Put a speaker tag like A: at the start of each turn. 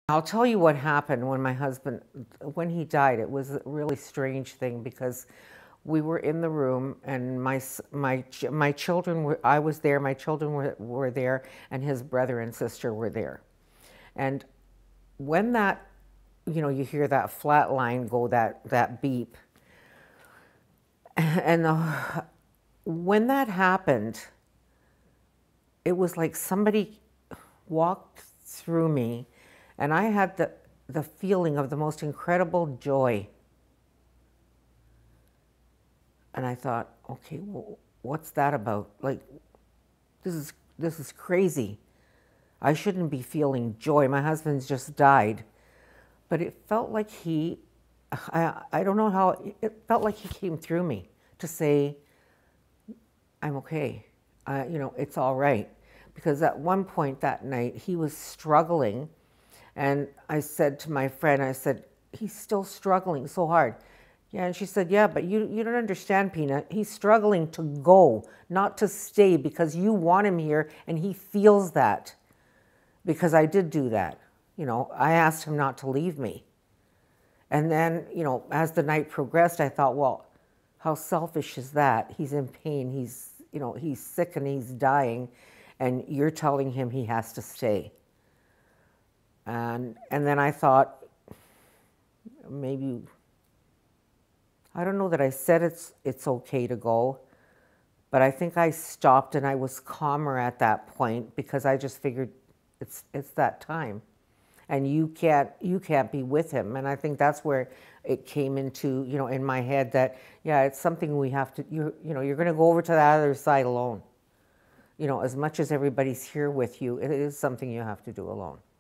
A: I'll tell you what happened when my husband, when he died. It was a really strange thing because we were in the room and my children were, I was there, my children were there, and his brother and sister were there. And when that, you hear that flat line go, that beep, and when that happened, it was like somebody walked through me, and I had the feeling of the most incredible joy. And I thought, okay, well, what's that about? Like, this is crazy. I shouldn't be feeling joy. My husband's just died. But it felt like I don't know how, it felt like he came through me to say, I'm okay. It's all right. Because at one point that night, he was struggling. And I said to my friend, I said, he's still struggling so hard. Yeah, and she said, yeah, but you don't understand, Pina. He's struggling to go, not to stay, because you want him here, and he feels that. Because I did do that. I asked him not to leave me. And then, as the night progressed, I thought, well, how selfish is that? He's in pain, he's sick and he's dying, and you're telling him he has to stay. And then I thought, maybe, I don't know that I said it's okay to go, but I think I stopped and I was calmer at that point because I just figured it's that time, and you can't be with him. And I think that's where it came into, in my head that, yeah, it's something we have to, you're going to go over to the other side alone. As much as everybody's here with you, it is something you have to do alone.